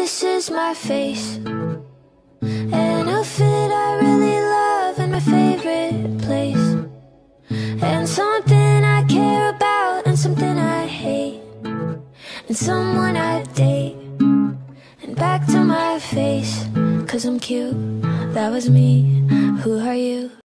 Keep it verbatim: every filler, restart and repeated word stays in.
this is my face, an outfit I really love in my favorite place, and something I care about and something I hate, and someone I date. And back to my face, 'cause I'm cute, that was me. Who are you?